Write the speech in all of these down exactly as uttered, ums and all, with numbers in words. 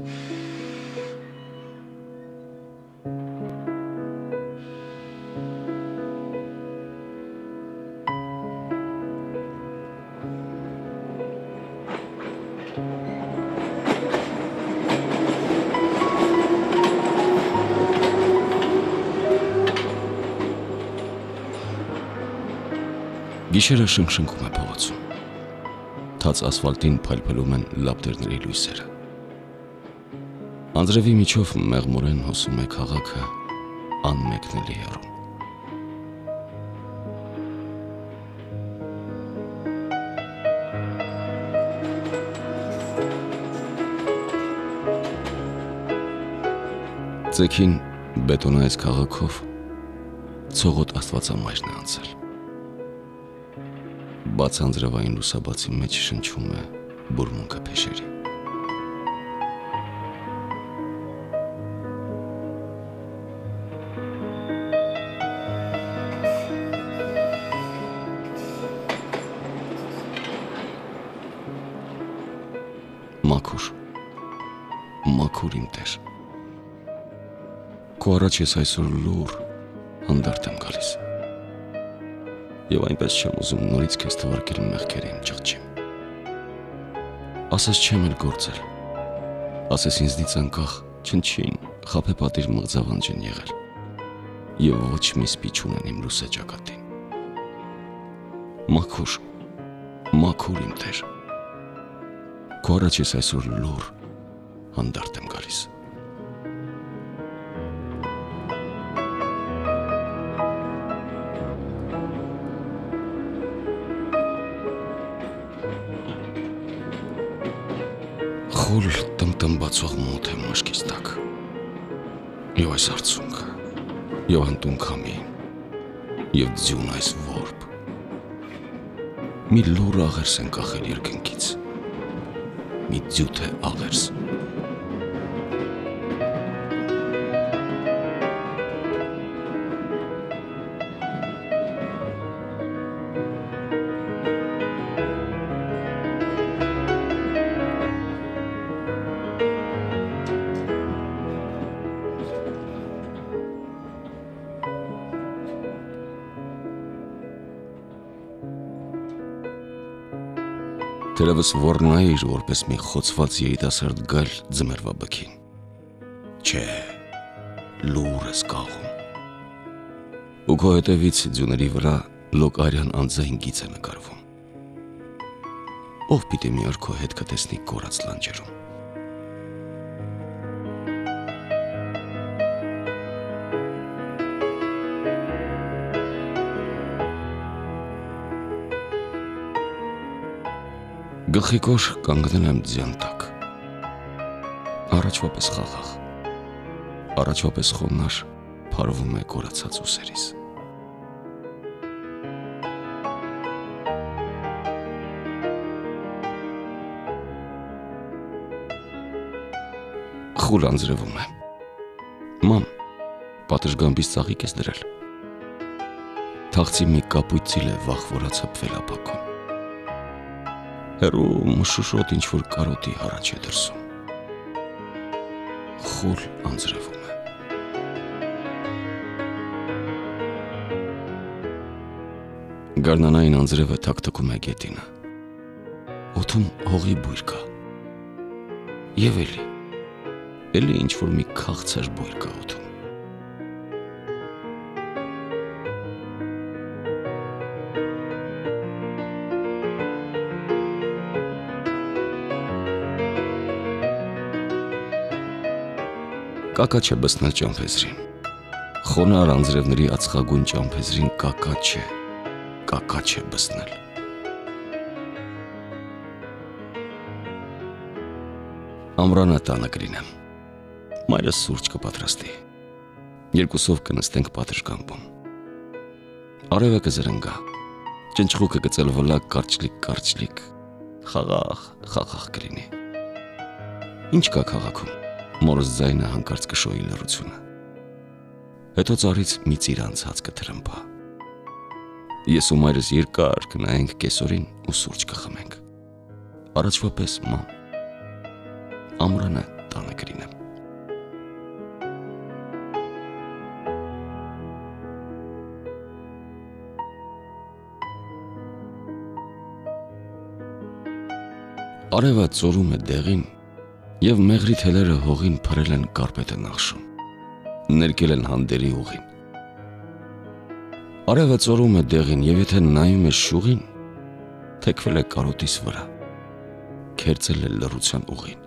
Գիշերը շնշնկում է փողոցում, թաց ասֆալտին փայլփլում են լապտերների լույսերը, անձրևի միջով մեղմորեն հոսում է քաղաքը անմեկնելի հեռուն։ Ձեքին բետոնայից քաղաքով ցողոտ աստվածամայրն է անցել։ Բաց անձրևային լուսաբացի մեջ շնչում է բուրմունքը փեշերի։ Մաքուր, մաքուր իմ տեր։ Քո առաջ ես այսօր լուռ հանդարտ եմ գալիս։ Եվ այնպես չեմ ուզում նորից քեզ թվարկել մեղքերի իմ ճղճին։ Ասես չեմ էլ գործել, ասես ինձնից անկախ չնչին խաբեբատիր մղձավանջ են եղել և ոչ մի սպի չունեն իմ լուսե ճակատին։ Մաքուր, մաքուր իմ տեր, քո առաջ ես այսօր լուռ հանդարտ եմ գալիս։ Խուլ տնտմբացող մոտ է մաշկից տակ, և այս արցունքը, և անտուն քամին, և ձյուն այս որբ, մի լուր աղերս են կախել երկնքից, մի ձյութ է աղերս։ Թերևս ոռնայիր որպես մի խոցված երիտասարդ գալ ձմեռվա բքին։ Չէ, լուռ ես կաղում։ Ու քո հետևից ձյուների վրա լոկարյան անձային գիծ է նկարվում։ Ով պիտի մի օր քո հետ կտեսնի կորած լանջերում։ Գլխիկոր կանգնել եմ ձյան տակ, առաջվա պես խաղաղ, առաջվա պես խոնար փարվում է կորացած ուսերիս։ Խուլ անձրևում է։ Մամ, պատշգամբից ծաղիկ ես դրել։ Թաղցի մի կապույտ ծիլ է վախ որացապվել ապակում։ Հեռու մշուշոտ ինչ-որ կարոտի հարաճ է դրսում։ Խուլ անձրևում է։ Գարնանային անձրևը թաքթքում է գետինը։ Օդում հողի բույր կա։ Եվ էլի, էլի ինչ-որ մի քաղցր բույր կա օդում։ Կակա չէ բսնել ճամփեզրին, խոնար անձրևների ածխագույն ճամփեզրին կակա չէ, կակա չէ բսնել։ Ամռանը տանը կլինեմ, մայրս սուրճ կպատրաստի, երկուսով կնստենք պատշգամբում։ Արևը կզրնգա, ճնճղուկը կծլվլա կարճլիկ-կարճլիկ, խաղաղ, խաղաղ կլինի։ Ինչ կա քաղաքում։ Մորս ձայնը հանկարծ կշոյի լռությունը։ Հետո ծառից մի ծիրանց հաց կթրմփա։ Ես ու մայրս երկար կնայենք կեսօրին ու սուրճ կխմենք։ Առաջվա պես մամ։ Ամռանը տանը Արևը ծորում է դեղին, և մեղրի թելերը հողին փրել են կարպետը նախշում, ներկել են հանդերի ուղին։ Արևը ծորում է դեղին, և եթե նայում ես շուղին, թեքվել է կարոտիս վրա, քերծել է լռության ուղին։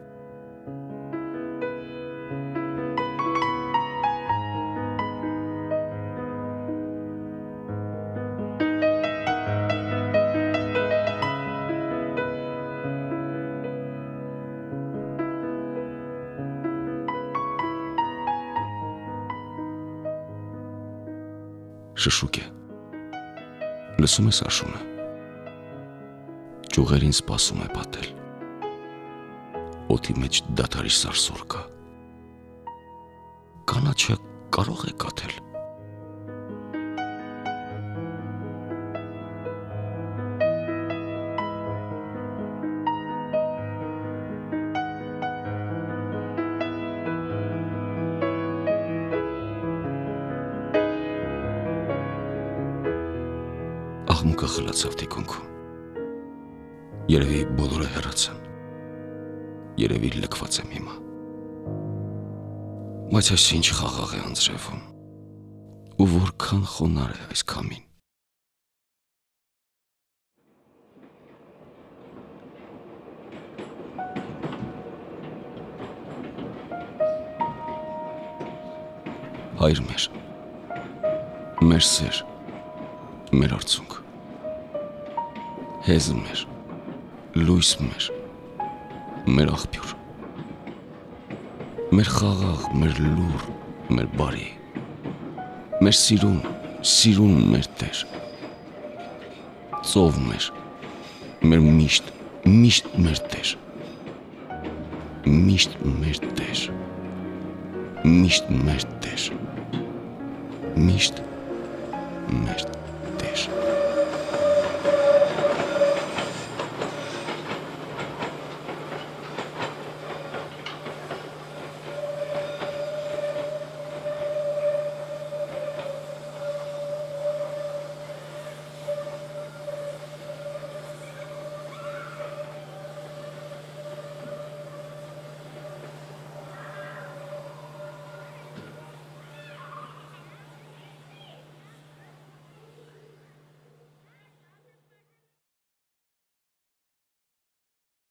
Շշուկ է, լսում ես աշունը, ճյուղերին սպասում է պատել, օդի մեջ դադարի սարսուռ կա, կանաչը կարող է կաթել։ Աղմուկը խլացավ թիկունքում, երևի բոլորը հեռացան, երևի լքված եմ հիմա, բայց այս ինչ խաղաղ է անձրևում, ու որքան խոնար է այս քամին։ Հայր մեր, մեր սեր, մեր արցունք, հեզ մեր, լույս մեր, մեր աղբյուր, մեր խաղաղ, մեր լուր, մեր բարի, մեր սիրուն, սիրուն մեր Տեր, ծով մեր, մեր միշտ, միշտ մեր Տեր, միշտ մեր Տեր, միշտ մեր Տեր, միշտ մեր Տեր։